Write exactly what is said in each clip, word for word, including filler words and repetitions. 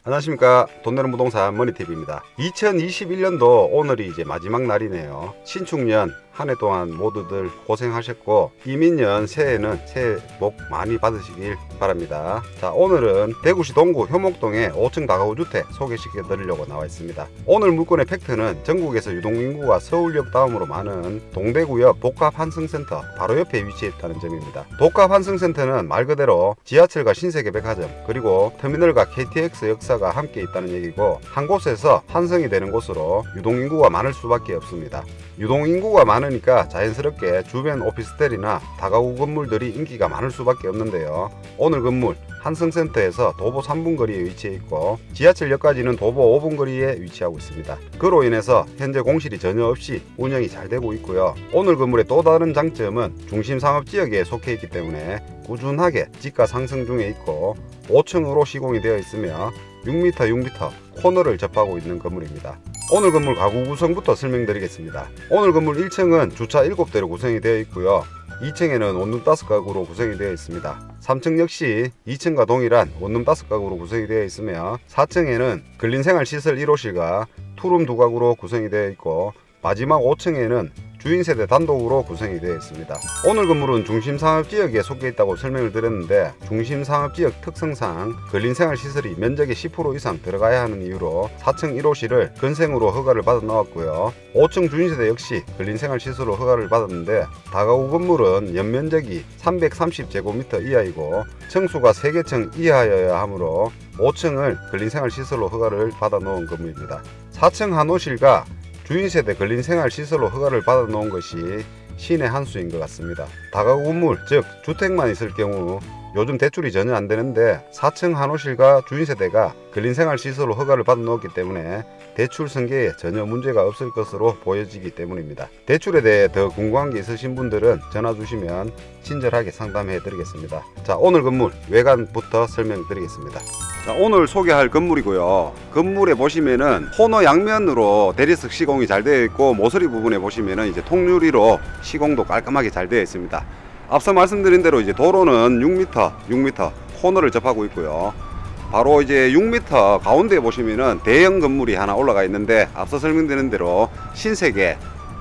안녕하십니까. 돈내는 부동산 머니티비입니다. 이천이십일 년도 오늘이 이제 마지막 날이네요. 신축년 한 해 동안 모두들 고생하셨고, 이민년 새해에는 새해 복 많이 받으시길 바랍니다. 자, 오늘은 대구시 동구 효목동의 오 층 다가구 주택 소개시켜 드리려고 나와 있습니다. 오늘 물건의 팩트는 전국에서 유동인구가 서울역 다음으로 많은 동대구역 복합환승센터 바로 옆에 위치해 있다는 점입니다. 복합환승센터는 말 그대로 지하철과 신세계백화점 그리고 터미널과 케이티엑스 역사가 함께 있다는 얘기고, 한 곳에서 환승이 되는 곳으로 유동인구가 많을 수밖에 없습니다. 유동인구가 많으니까 자연스럽게 주변 오피스텔이나 다가구 건물들이 인기가 많을 수밖에 없는데요. 오늘 건물 환승센터에서 도보 삼 분 거리에 위치해 있고, 지하철역까지는 도보 오 분 거리에 위치하고 있습니다. 그로 인해서 현재 공실이 전혀 없이 운영이 잘 되고 있고요. 오늘 건물의 또 다른 장점은 중심상업지역에 속해 있기 때문에 꾸준하게 지가 상승 중에 있고, 오 층으로 시공이 되어 있으며 육 미터 육 미터 코너를 접하고 있는 건물입니다. 오늘 건물 가구 구성부터 설명드리겠습니다. 오늘 건물 일 층은 주차 일곱 대로 구성이 되어 있고요. 이 층에는 원룸 다섯 가구로 구성이 되어 있습니다. 삼 층 역시 이 층과 동일한 원룸 다섯 가구로 구성이 되어 있으며, 사 층에는 근린생활시설 일 호실과 투룸 두 가구로 구성이 되어 있고, 마지막 오 층에는 주인세대 단독으로 구성이 되어 있습니다. 오늘 건물은 중심상업지역에 속해 있다고 설명을 드렸는데, 중심상업지역 특성상 근린생활시설이 면적의 십 퍼센트 이상 들어가야 하는 이유로 사 층 일 호실을 근생으로 허가를 받아 놓았고요. 오 층 주인세대 역시 근린생활시설로 허가를 받았는데, 다가구 건물은 연면적이 삼백삼십 제곱미터 이하이고 층수가 세 개 층 이하여야 하므로 오 층을 근린생활시설로 허가를 받아 놓은 건물입니다. 사 층 한 호실과 주인세대 근린생활시설로 허가를 받아 놓은 것이 신의 한 수인 것 같습니다. 다가구 건물, 즉 주택만 있을 경우 요즘 대출이 전혀 안 되는데, 사 층 한 호실과 주인세대가 근린생활시설로 허가를 받아 놓았기 때문에 대출 승계에 전혀 문제가 없을 것으로 보여지기 때문입니다. 대출에 대해 더 궁금한 게 있으신 분들은 전화 주시면 친절하게 상담해 드리겠습니다. 자, 오늘 건물 외관부터 설명드리겠습니다. 자, 오늘 소개할 건물이고요. 건물에 보시면은 코너 양면으로 대리석 시공이 잘 되어 있고, 모서리 부분에 보시면은 이제 통유리로 시공도 깔끔하게 잘 되어 있습니다. 앞서 말씀드린 대로 이제 도로는 육 미터 육 미터 코너를 접하고 있고요. 바로 이제 육 미터 가운데 보시면은 대형 건물이 하나 올라가 있는데, 앞서 설명드린 대로 신세계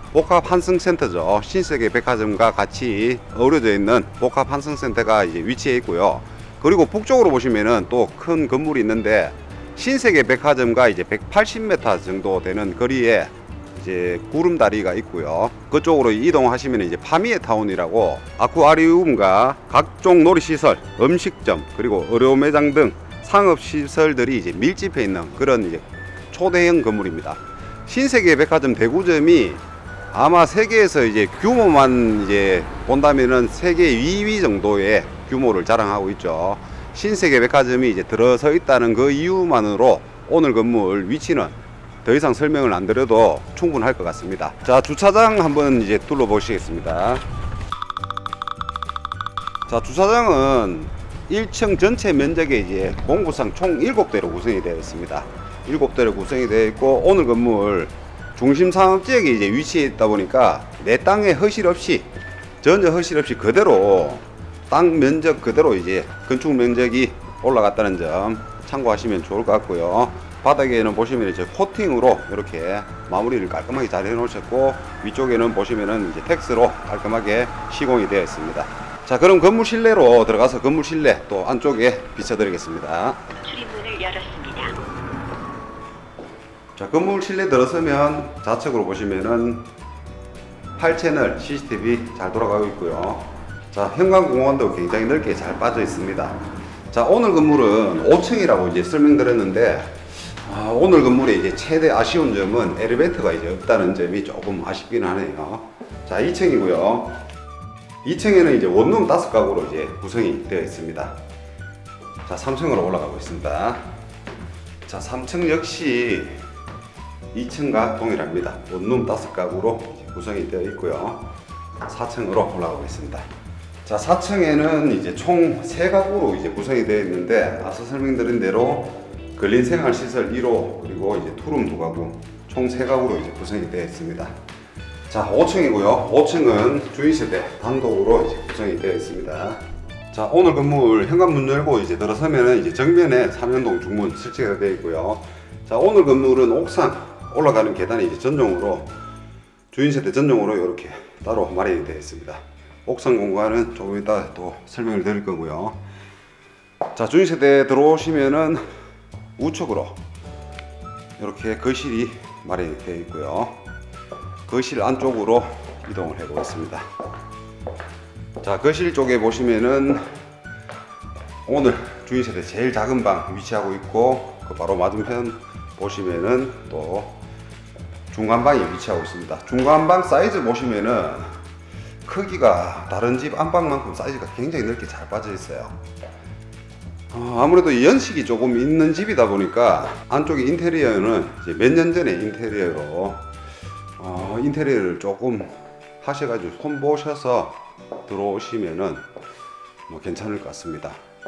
복합환승센터죠. 신세계 백화점과 같이 어우러져 있는 복합환승센터가 이제 위치해 있고요. 그리고 북쪽으로 보시면은 또 큰 건물이 있는데, 신세계 백화점과 이제 백팔십 미터 정도 되는 거리에 이제 구름다리가 있고요. 그쪽으로 이동하시면 이제 파미에 타운이라고 아쿠아리움과 각종 놀이시설, 음식점, 그리고 의료 매장 등 상업시설들이 이제 밀집해 있는 그런 이제 초대형 건물입니다. 신세계 백화점 대구점이 아마 세계에서 이제 규모만 이제 본다면은 세계 이 위 정도의 규모를 자랑하고 있죠. 신세계 백화점이 이제 들어서 있다는 그 이유만으로 오늘 건물 위치는 더 이상 설명을 안 드려도 충분할 것 같습니다. 자, 주차장 한번 이제 둘러보시겠습니다. 자, 주차장은 일 층 전체 면적에 이제 공구상 총 일곱 대로 구성이 되어 있습니다. 일곱 대로 구성이 되어 있고, 오늘 건물 중심 상업지역에 이제 위치해 있다 보니까 내 땅에 허실 없이, 전혀 허실 없이 그대로 땅 면적 그대로 이제 건축 면적이 올라갔다는 점 참고하시면 좋을 것 같고요. 바닥에는 보시면 이제 코팅으로 이렇게 마무리를 깔끔하게 잘 해 놓으셨고, 위쪽에는 보시면은 이제 텍스로 깔끔하게 시공이 되어 있습니다. 자, 그럼 건물 실내로 들어가서 건물 실내 또 안쪽에 비춰드리겠습니다. 출입문을 열었습니다. 자, 건물 실내 들어서면 좌측으로 보시면은 팔 채널 씨씨티비 잘 돌아가고 있고요. 자, 현관 공간도 굉장히 넓게 잘 빠져 있습니다. 자, 오늘 건물은 오 층이라고 이제 설명드렸는데, 아, 오늘 건물의 이제 최대 아쉬운 점은 엘리베이터가 이제 없다는 점이 조금 아쉽긴 하네요. 자, 이 층이고요. 이 층에는 이제 원룸 다섯 가구로 이제 구성이 되어 있습니다. 자, 삼 층으로 올라가고 있습니다. 자, 삼 층 역시 이 층과 동일합니다. 원룸 다섯 가구로 구성이 되어 있고요. 사 층으로 올라가고 있습니다. 자, 사 층에는 이제 총 세 가구로 이제 구성이 되어 있는데, 앞서 설명드린 대로 근린생활시설 일 호 그리고 이제 투룸 두 가구 총 세 가구로 이제 구성이 되어 있습니다. 자, 오 층이고요. 오 층은 주인세대 단독으로 이제 구성이 되어 있습니다. 자, 오늘 건물 현관문 열고 이제 들어서면은 이제 정면에 삼연동 중문 설치가 되어 있고요. 자, 오늘 건물은 옥상 올라가는 계단이 이제 전용으로 주인세대 전용으로 이렇게 따로 마련이 되어 있습니다. 옥상 공간은 조금 이따 또 설명을 드릴 거고요. 자, 주인세대 들어오시면은 우측으로 이렇게 거실이 마련이 되어 있고요. 거실 안쪽으로 이동을 해 보겠습니다. 자, 거실 쪽에 보시면은 오늘 주인세대 제일 작은 방 위치하고 있고, 그 바로 맞은편 보시면은 또 중간방이 위치하고 있습니다. 중간방 사이즈 보시면은 크기가 다른 집 안방만큼 사이즈가 굉장히 넓게 잘 빠져 있어요. 어, 아무래도 연식이 조금 있는 집이다 보니까 안쪽에 인테리어는 이제 몇 년 전에 인테리어로 어, 인테리어를 조금 하셔가지고 손보셔서 들어오시면은 뭐 괜찮을 것 같습니다.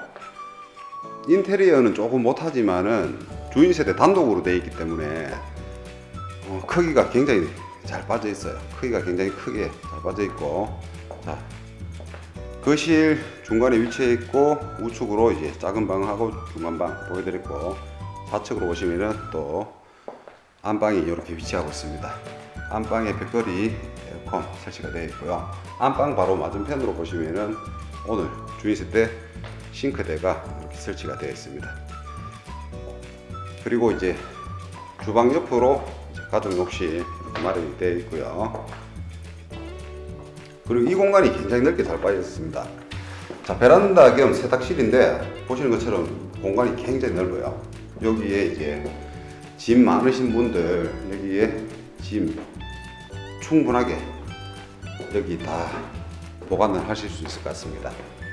인테리어는 조금 못하지만은 주인세대 단독으로 되어 있기 때문에 어, 크기가 굉장히 잘 빠져 있어요. 크기가 굉장히 크게 잘 빠져 있고, 자, 거실 중간에 위치해 있고 우측으로 이제 작은 방하고 중간방 보여드렸고, 좌측으로 보시면은 또 안방이 이렇게 위치하고 있습니다. 안방에 벽걸이 에어컨 설치가 되어 있고요. 안방 바로 맞은편으로 보시면은 오늘 주인세대 싱크대가 이렇게 설치가 되어 있습니다. 그리고 이제 주방 옆으로 이제 가족 욕실 이렇게 마련이 되어 있고요. 그리고 이 공간이 굉장히 넓게 잘 빠져 있습니다. 자, 베란다 겸 세탁실인데 보시는 것처럼 공간이 굉장히 넓어요. 여기에 이제 짐 많으신 분들 여기에 짐 충분하게 여기 다 보관을 하실 수 있을 것 같습니다.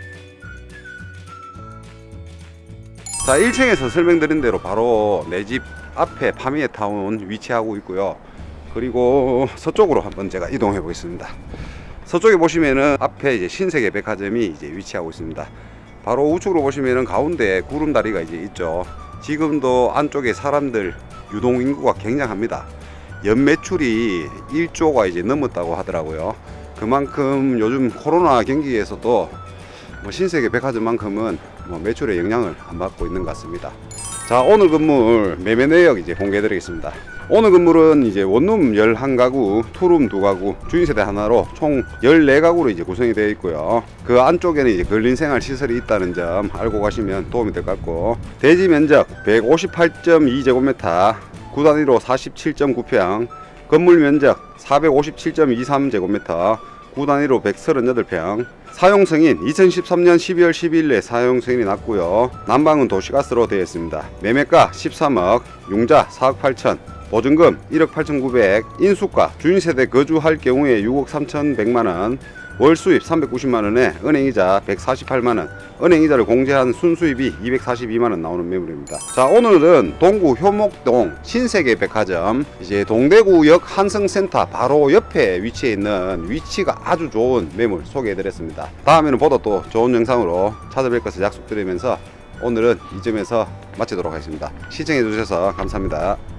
자, 일 층에서 설명드린 대로 바로 내 집 앞에 파미에타운 위치하고 있고요. 그리고 서쪽으로 한번 제가 이동해 보겠습니다. 서쪽에 보시면은 앞에 이제 신세계 백화점이 이제 위치하고 있습니다. 바로 우측으로 보시면은 가운데 구름다리가 이제 있죠. 지금도 안쪽에 사람들 유동 인구가 굉장합니다. 연 매출이 일조가 이제 넘었다고 하더라고요. 그만큼 요즘 코로나 경기에서도 뭐 신세계 백화점만큼은 뭐 매출에 영향을 안 받고 있는 것 같습니다. 자, 오늘 건물 매매 내역 이제 공개해 드리겠습니다. 오늘 건물은 이제 원룸 십일 가구, 투룸 두 가구, 주인세대 하나로 총 십사 가구로 이제 구성이 되어 있고요. 그 안쪽에는 이제 근린생활 시설이 있다는 점 알고 가시면 도움이 될 것 같고, 대지 면적 백오십팔 점 이 제곱미터, 구 단위로 사십칠 점 구 평, 건물 면적 사백오십칠 점 이삼 제곱미터, 구 단위로 백삼십팔 평, 사용 승인 이천십삼 년 십이월 십이일에 사용 승인이 났고요. 난방은 도시가스로 되어 있습니다. 매매가 십삼억, 융자 사억 팔천, 보증금 일억 팔천구백, 인수가 주인세대 거주할 경우에 육억 삼천백만 원, 월 수입 삼백구십만 원에 은행이자 백사십팔만 원, 은행이자를 공제한 순수입이 이백사십이만 원 나오는 매물입니다. 자, 오늘은 동구 효목동 신세계 백화점 이제 동대구역 한성센터 바로 옆에 위치해 있는 위치가 아주 좋은 매물 소개해 드렸습니다. 다음에는 보다 또 좋은 영상으로 찾아뵐 것을 약속드리면서 오늘은 이 점에서 마치도록 하겠습니다. 시청해 주셔서 감사합니다.